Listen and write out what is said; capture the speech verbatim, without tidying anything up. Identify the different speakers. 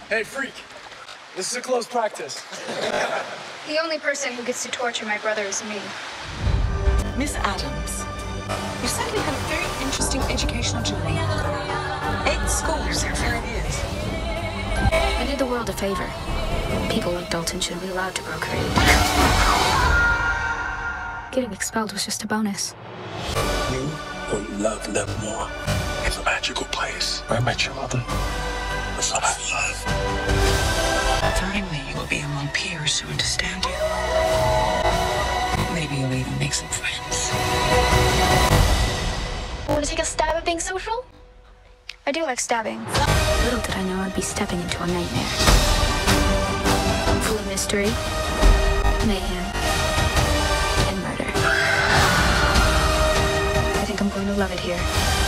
Speaker 1: Hey, freak. This is a close practice.
Speaker 2: The only person who gets to torture my brother is me.
Speaker 3: Miss Addams, you certainly had a very interesting educational journey. Eight schools in five years.
Speaker 2: I did the world a favor. People like Dalton shouldn't be allowed to procreate. Getting expelled was just a bonus.
Speaker 1: You will love Lindhome. It's a magical place. I met your mother. That's what I love.
Speaker 3: Finally, you will be among peers who understand you. Maybe you'll even make some friends.
Speaker 2: Want to take a stab at being social? I do like stabbing. Little did I know I'd be stepping into a nightmare. Full of mystery, mayhem, and murder. I think I'm going to love it here.